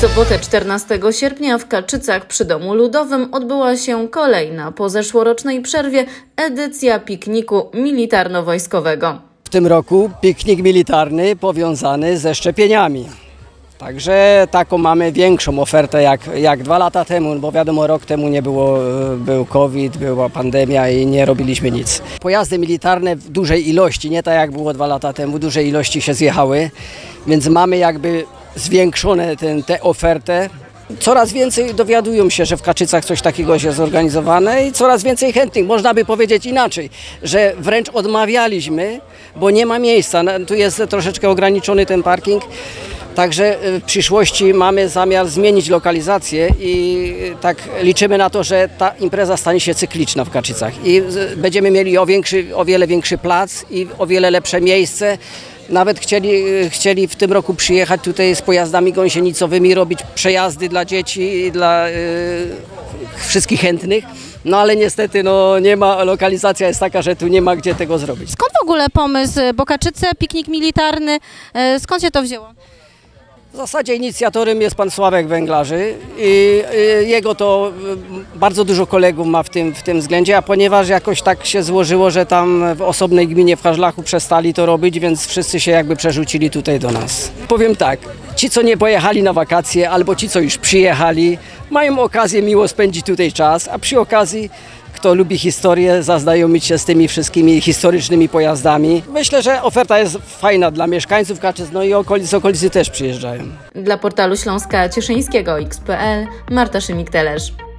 sobotę 14 sierpnia w Kaczycach przy Domu Ludowym odbyła się kolejna po zeszłorocznej przerwie edycja pikniku militarno-wojskowego. W tym roku piknik militarny powiązany ze szczepieniami. Także taką mamy większą ofertę jak 2 lata temu, bo wiadomo, rok temu nie było, był COVID, była pandemia i nie robiliśmy nic. Pojazdy militarne w dużej ilości, nie tak jak było 2 lata temu, w dużej ilości się zjechały, więc mamy jakby zwiększone tę ofertę. Coraz więcej dowiadują się, że w Kaczycach coś takiego jest zorganizowane i coraz więcej chętnych. Można by powiedzieć inaczej, że wręcz odmawialiśmy, bo nie ma miejsca. Tu jest troszeczkę ograniczony ten parking. Także w przyszłości mamy zamiar zmienić lokalizację i tak liczymy na to, że ta impreza stanie się cykliczna w Kaczycach i będziemy mieli o wiele większy plac i o wiele lepsze miejsce. Nawet chcieli w tym roku przyjechać tutaj z pojazdami gąsienicowymi, robić przejazdy dla dzieci i dla wszystkich chętnych. No ale niestety nie ma, lokalizacja jest taka, że tu nie ma gdzie tego zrobić. Skąd w ogóle pomysł, bo Kaczyce, piknik militarny, skąd się to wzięło? W zasadzie inicjatorem jest pan Sławek Węglarzy i jego to bardzo dużo kolegów ma w tym względzie, a ponieważ jakoś tak się złożyło, że tam w osobnej gminie w Hażlachu przestali to robić, więc wszyscy się jakby przerzucili tutaj do nas. Powiem tak, ci co nie pojechali na wakacje albo ci co już przyjechali, mają okazję miło spędzić tutaj czas, a przy okazji kto lubi historię, zaznajomić się z tymi wszystkimi historycznymi pojazdami. Myślę, że oferta jest fajna dla mieszkańców Kaczyc, no i okolicy też przyjeżdżają. Dla portalu Śląska Cieszyńskiego X.pl Marta Szymik-Telesz.